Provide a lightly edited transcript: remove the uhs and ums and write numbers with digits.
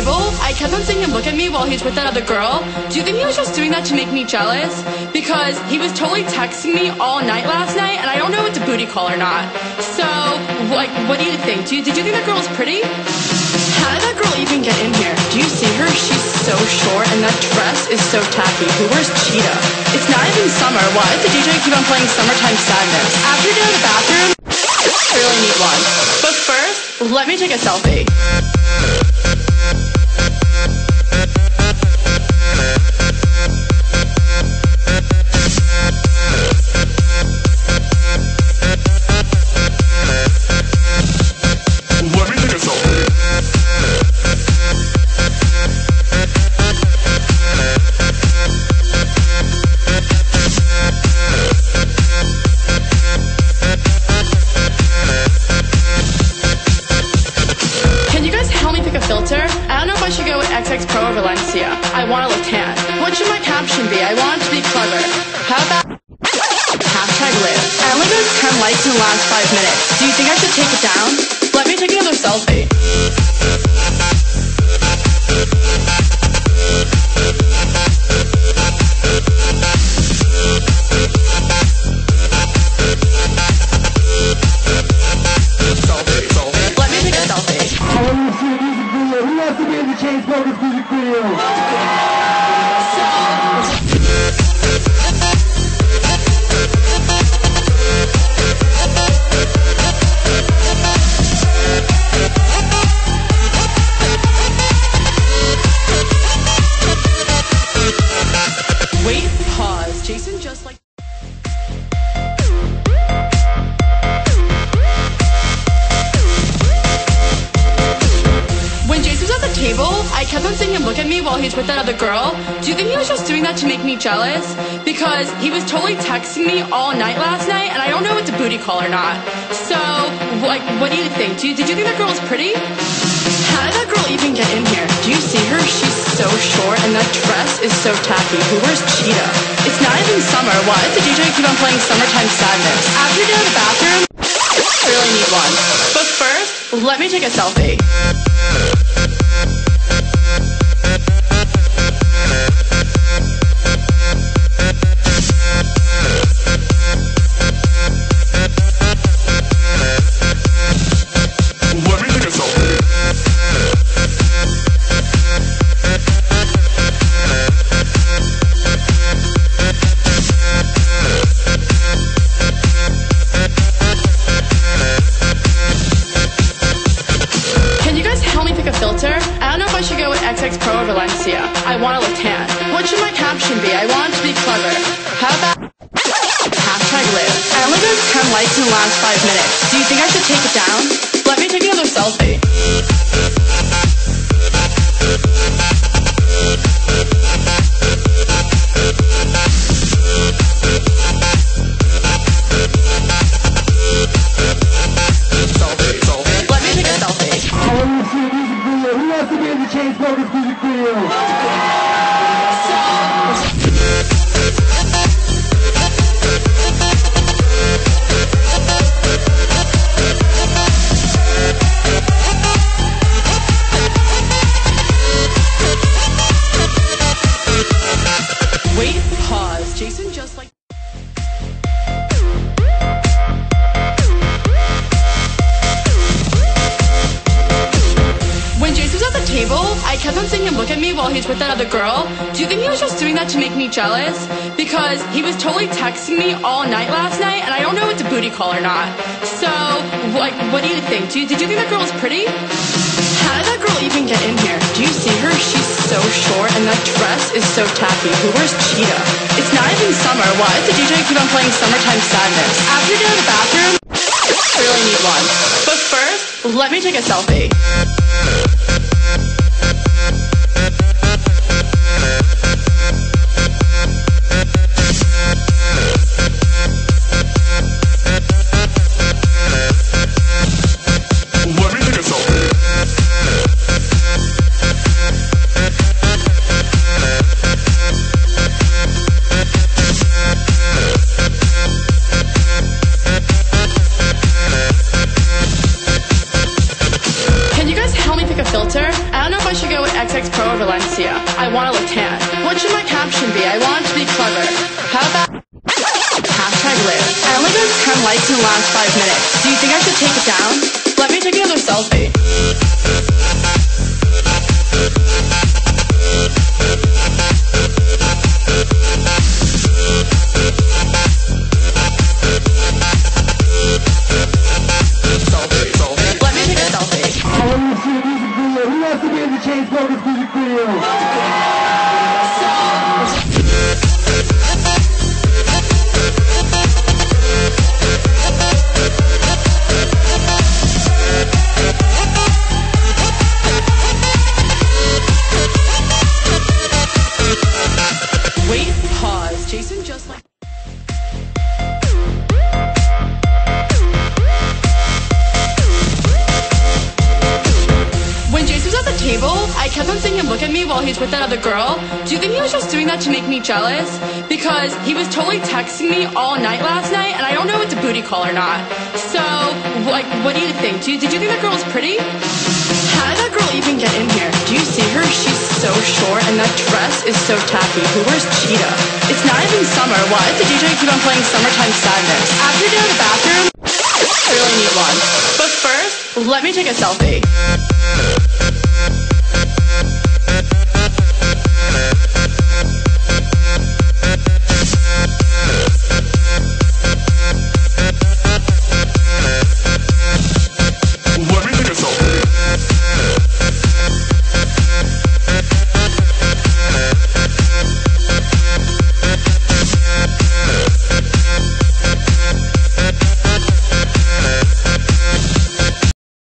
table, I kept on seeing him look at me while he's with that other girl. Do you think he was just doing that to make me jealous? Because he was totally texting me all night last night, and I don't know if it's a booty call or not. So, what do you think? Did you think that girl was pretty? How did that girl even get in here? Do you see her? She's so short, and that dress is so tacky. Who wears cheetah? It's not even summer. Why does the DJ keep on playing Summertime Sadness? After you're done in the bathroom, I really need one. But first, let me take a selfie. I don't know if I should go with XX Pro or Valencia. I want to look tan. What should my caption be? I want it to be clever. How about #live? I only got 10 likes in the last 5 minutes. Do you think I should take it down? Let me take another selfie. Let me take a selfie. Who wants to be in the Chainsmokers music video? Wait, pause. Jason just like... When Jason was at the table, I kept on seeing him look at me while he's with that other girl. Do you think he was just doing that to make me jealous? Because he was totally texting me all night last night, and I don't know if it's a booty call or not. So, what do you think? Did you think that girl was pretty? How did that girl even get in here? Do you see her? She's so short, and that dress is so tacky. Who wears cheetah? It's not even summer. Why does the DJ keep on playing Summertime Sadness? After you're done in the bathroom, I really need one. But first, let me take a selfie. I don't know if I should go with XX Pro or Valencia. I want to look tan. What should my caption be? I want it to be clever. How about #live? I only got 10 likes in the last 5 minutes. Do you think I should take it down? Let me take another selfie. Let me take a selfie. Who wants to be in the Chainsmokers music video? Wait, pause. Jason just like... When Jason was at the table, I kept on seeing him look at me while he's with that other girl. Do you think he was just doing that to make me jealous? Because he was totally texting me all night last night, and I don't know if it's a booty call or not. So, what do you think? Did you think that girl was pretty? How did that girl even get in here? Do you see her? She's so short, and that dress is so tacky. Who wears cheetah? It's not even summer. Why does the DJ keep on playing Summertime Sadness? After you're done in the bathroom, I really need one. But first, let me take a selfie. I should go with XX Pro or Valencia. I want to look tan. What should my caption be? I want it to be clever. How about hashtag live? I only got 10 likes in the last 5 minutes. Do you think I should take it down? Let me take another selfie. Let me take a selfie. I want you to see a music video. Who wants to be in the Chainsmokers music video? Wait, pause. Jason just like... When Jason was at the table, I kept on seeing him look at me while he's with that other girl. Do you think he was just doing that to make me jealous? Because he was totally texting me all night last night, and I don't know if it's a booty call or not. So, like, what do you think? Did you think that girl was pretty? How did that girl even get in here? Do you see her? She's so short, and that dress is so tacky. Who wears cheetah? It's not even summer. Why does the DJ keep on playing Summertime Sadness? After you get out of the bathroom, I really need one. But first, let me take a selfie.